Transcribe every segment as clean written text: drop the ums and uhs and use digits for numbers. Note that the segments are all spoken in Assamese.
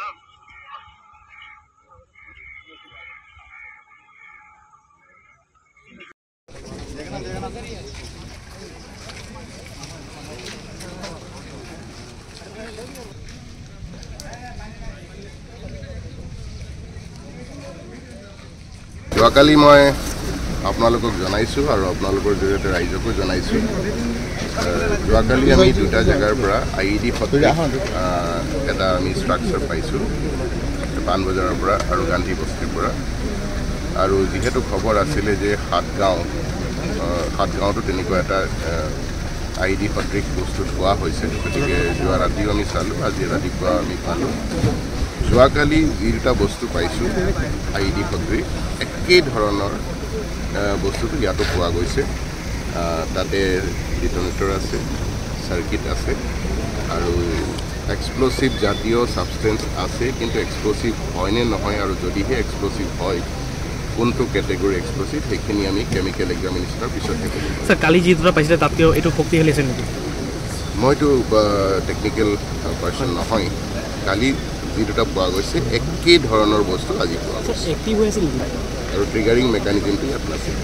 যোৱাকালি মই আপোনালোকক জনাইছোঁ আৰু আপোনালোকৰ জৰিয়তে ৰাইজকো জনাইছোঁ। যোৱাকালি আমি দুটা জেগাৰ পৰা IED সদৃশ এটা আমি ষ্ট্ৰাকচাৰ পাইছোঁ, পাণবজাৰৰ পৰা আৰু গান্ধী বস্তিৰ পৰা। আৰু যিহেতু খবৰ আছিলে যে সাতগাঁৱতো তেনেকুৱা এটা IED সদৃশ বস্তু থোৱা হৈছে, গতিকে যোৱা ৰাতিও আমি চালোঁ, আজি ৰাতিপুৱা আমি পালোঁ। যোৱাকালি যি দুটা বস্তু পাইছোঁ IED সদৃশ, একেই ধৰণৰ বস্তুটো ইয়াতো পোৱা গৈছে। তাতে ডিটনেটৰ আছে, চাৰ্কিট আছে আৰু এক্সপ্ল'চিভ জাতীয় ছাবষ্টেঞ্চ আছে, কিন্তু এক্সপ্ল'চিভ হয়নে নহয় আৰু যদিহে এক্সপ্ল'চিভ হয় কোনটো কেটেগৰী এক্সপ্ল'চিভ সেইখিনি আমি কেমিকেল এক্সামিনেশ্যনৰ পিছত থাকিব। স্যাৰ কালি যি দুটা পাইছিলে তাতকৈ এইটো শক্তিশালী আছে নেকি? মইতো টেকনিকেল পাৰ্চন নহয়, কালি যি দুটা পোৱা গৈছে একেই ধৰণৰ বস্তু আজি পোৱা গৈছে আৰু ট্ৰিগাৰিং মেকানিজমটো ইয়াত নাছিল।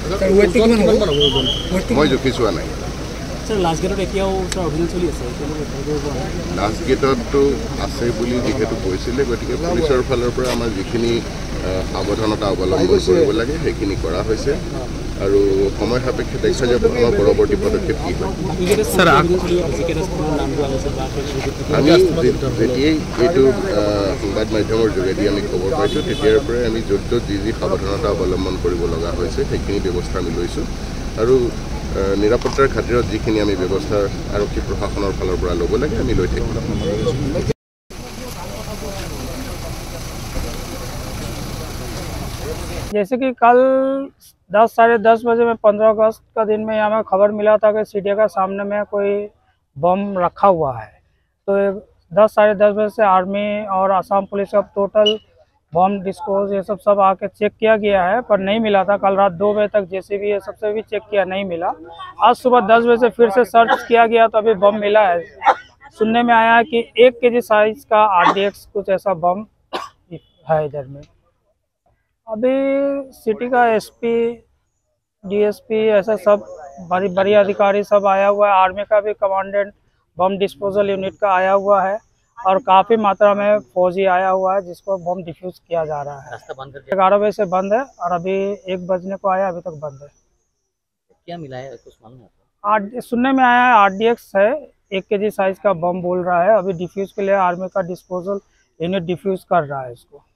মই জুখি চোৱা নাই। লাষ্ট গেটত এতিয়াও অভিযান চলি আছে, লাষ্ট গেটতো আছে বুলি যিহেতু কৈছিলে, গতিকে পুলিচৰ ফালৰ পৰা আমাৰ যিখিনি সাৱধানতা অৱলম্বন কৰিব লাগে সেইখিনি কৰা হৈছে আৰু সময় সাপেক্ষে দেখা যাব আমাৰ পৰৱৰ্তী পদক্ষেপ কি হয়। আমি যেতিয়াই এইটো সংবাদ মাধ্যমৰ যোগেদি আমি খবৰ পাইছোঁ তেতিয়াৰ পৰাই আমি য'ত যি সাৱধানতা অৱলম্বন কৰিব লগা হৈছে সেইখিনি ব্যৱস্থা আমি লৈছোঁ আৰু নিৰাপত্তাৰ খাতিৰত যিখিনি আমি ব্যৱস্থা আৰক্ষী প্ৰশাসনৰ ফালৰ পৰা ল'ব লাগে আমি লৈ থাকিম। जैसे कि कल 10 साढ़े 10 बजे में 15 अगस्त का दिन में यहाँ में खबर मिला था कि सीढ़िया का सामने में कोई बम रखा हुआ है। तो 10 साढ़े 10 बजे से आर्मी और असम पुलिस का टोटल बम डिस्पोज ये सब आके चेक किया गया है, पर नहीं मिला था। कल रात 2 बजे तक JCB ये सबसे भी चेक किया, नहीं मिला। आज सुबह 10 बजे से फिर से सर्च किया गया तो अभी बम मिला है। सुनने में आया है कि 1 kg साइज का RDX कुछ ऐसा बम है इधर में। अभी सिटी का SP DSP ऐसा सब बड़ी अधिकारी सब आया हुआ है। आर्मी का भी कमांडेंट बम डिस्पोजल यूनिट का आया हुआ है और काफ़ी मात्रा में फौजी आया हुआ है जिसको बम डिफ्यूज किया जा रहा है। 11 बजे से बंद है और अभी 1 बजने को आया, अभी तक बंद है। क्या मिला है कुछ मालूम है? सुनने में आया है RDX है, 1 kg साइज का बम बोल रहा है। अभी डिफ्यूज के लिए आर्मी का डिस्पोजल यूनिट डिफ्यूज कर रहा है इसको।